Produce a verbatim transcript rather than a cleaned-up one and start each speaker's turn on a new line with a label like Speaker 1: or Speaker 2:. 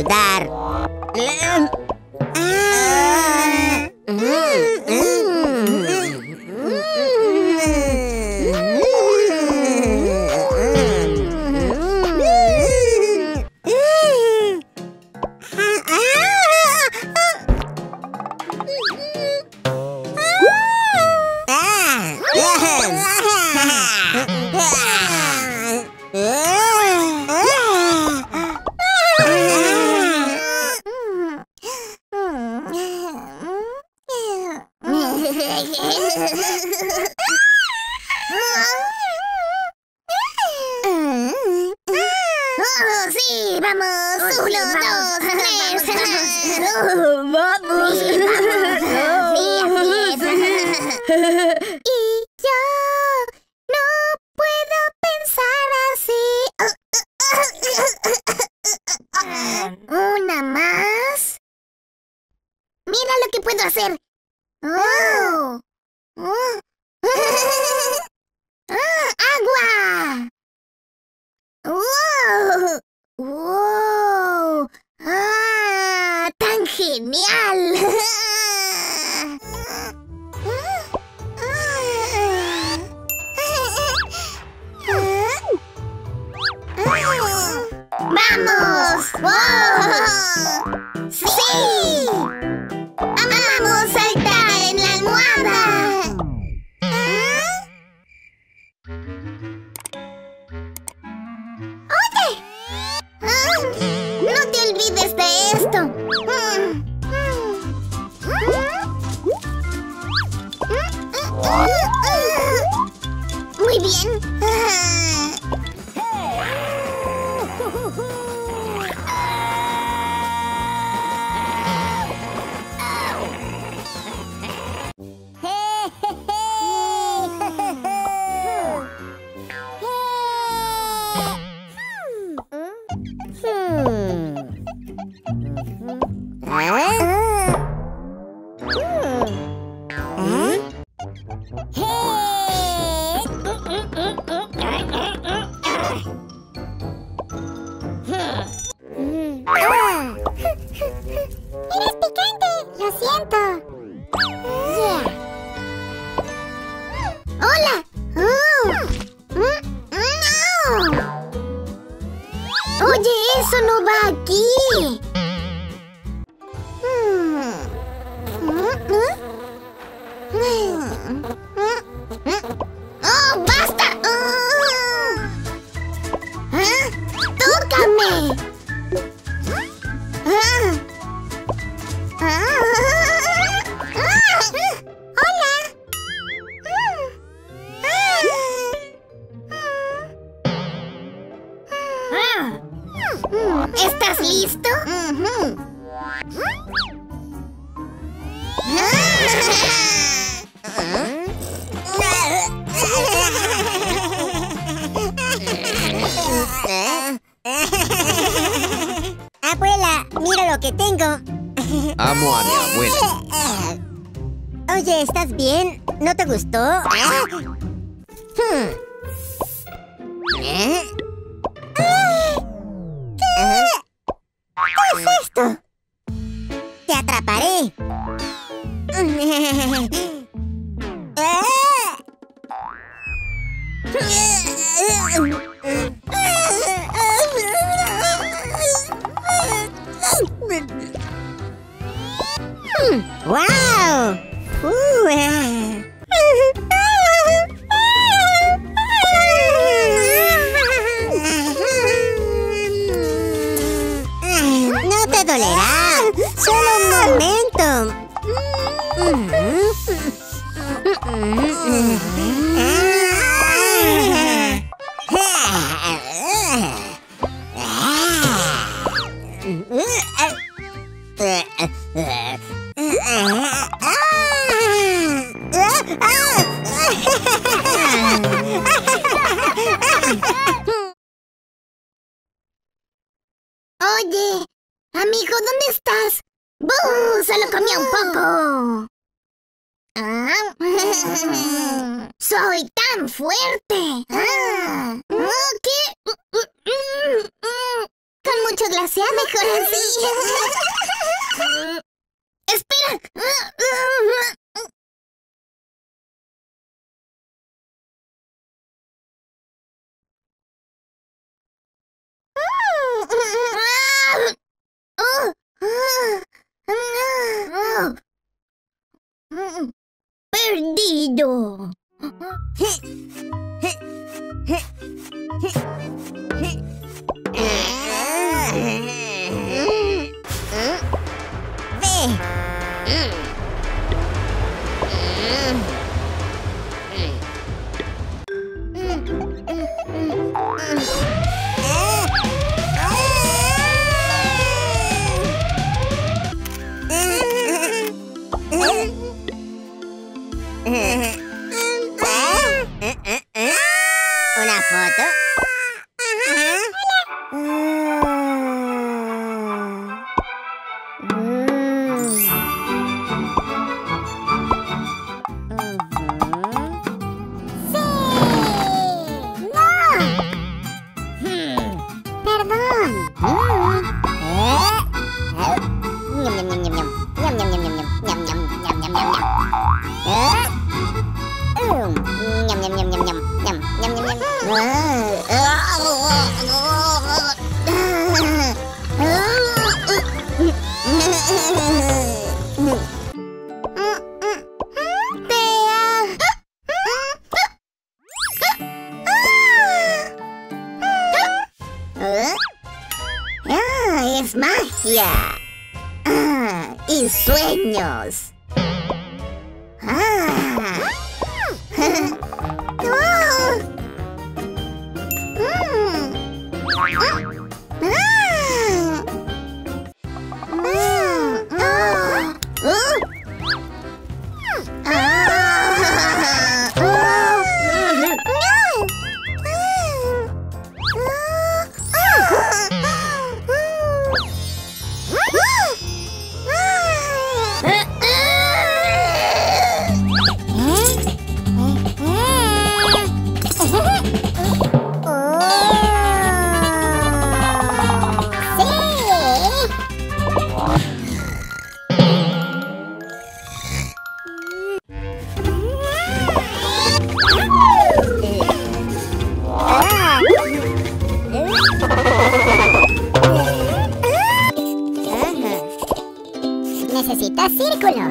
Speaker 1: ayudar.
Speaker 2: Sí, vamos. Uno, dos, tres.
Speaker 3: Vamos.
Speaker 2: Sí, vamos. Sí, así es. Y yo no puedo pensar así. Una más. Mira lo que puedo hacer. Oh. Oh. Ah, agua. ¡Wow! ¡Wow! ¡Ah! ¡Tan genial! ¡Vamos! ¡Wow! ¡Sí! ¡Amamos saltar en la almohada! ¡Oye! ¡No te olvides de esto! Muy bien. ¡Eres picante! ¡Lo siento! Yeah. ¡Hola! Oh. Mm, no. ¡Oye, eso no va aquí! ¡Oh, basta! ¿Ah? ¡Tócame! Ah. Ah. Ah. ¡Hola! Ah. ¿Estás listo? Uh-huh.
Speaker 1: Abuela, mira lo que tengo.
Speaker 4: Amo a mi abuela.
Speaker 1: Oye, ¿estás bien? ¿No te gustó? Hmm. ¿Eh? ¿Qué? ¿Qué es esto? ¡Te atraparé! ¡Wow! Uh, no te dolerá. Solo un momento.
Speaker 2: Oye, amigo, ¿dónde estás? ¡Bú! Solo comí un poco. Ah. ¡Soy tan fuerte! Ah. ¿Qué? Con mucho glasear, mejor así. ¡Espera! ¡Perdido!
Speaker 1: Una foto.
Speaker 2: ¡Es magia! ¡Ah! ¡Y sueños! ¡Ah! Necesitas círculo.